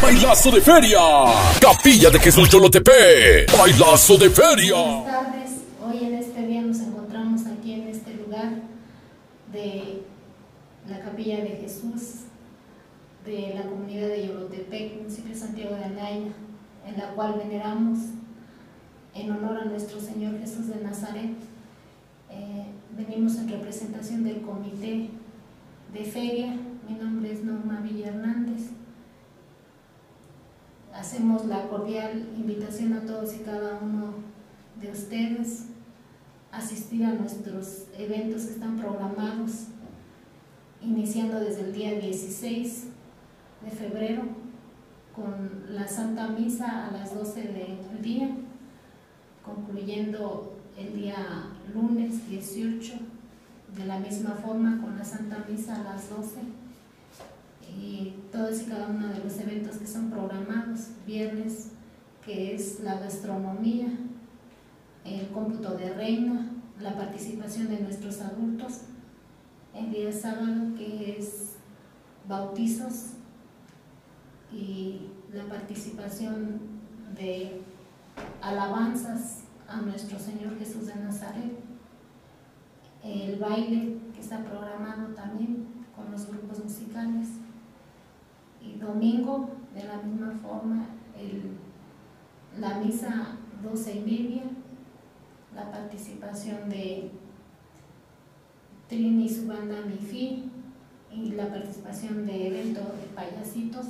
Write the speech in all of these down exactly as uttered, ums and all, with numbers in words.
Bailazo de feria. Capilla de Jesús Yolotepec. Bailazo de feria. Buenas tardes. Hoy en este día nos encontramos aquí en este lugar de la Capilla de Jesús de la comunidad de Yolotepec, municipio de Santiago de Anaya, en la cual veneramos en honor a nuestro Señor Jesús de Nazaret. Eh, venimos en representación del comité de feria. Mi nombre es Norma Villa Hernández. Hacemos la cordial invitación a todos y cada uno de ustedes a asistir a nuestros eventos que están programados, iniciando desde el día dieciséis de febrero con la Santa Misa a las doce del día, concluyendo el día lunes dieciocho de la misma forma con la Santa Misa a las doce, y todos y cada uno de los eventos que son programados. Viernes, que es la gastronomía, el cómputo de reina, la participación de nuestros adultos. El día sábado, que es bautizos y la participación de alabanzas a nuestro Señor Jesús de Nazaret. El baile que está programado también con los grupos musicales. Y domingo, de la misma forma, el, la misa doce y media, la participación de Trini y su banda Mifi, y la participación de evento de payasitos,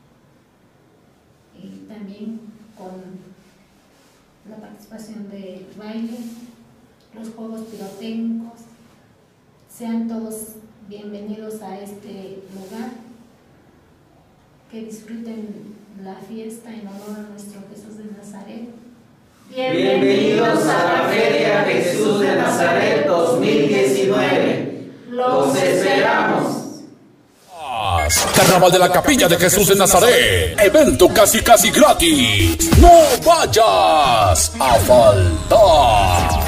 y también con la participación de baile, los juegos pirotécnicos. Sean todos bienvenidos a este lugar. Que disfruten la fiesta en honor a nuestro Jesús de Nazaret. Bienvenidos a la Feria Jesús de Nazaret dos mil diecinueve. Los esperamos. Carnaval de la Capilla de Jesús de Nazaret. Evento casi casi gratis. No vayas a faltar.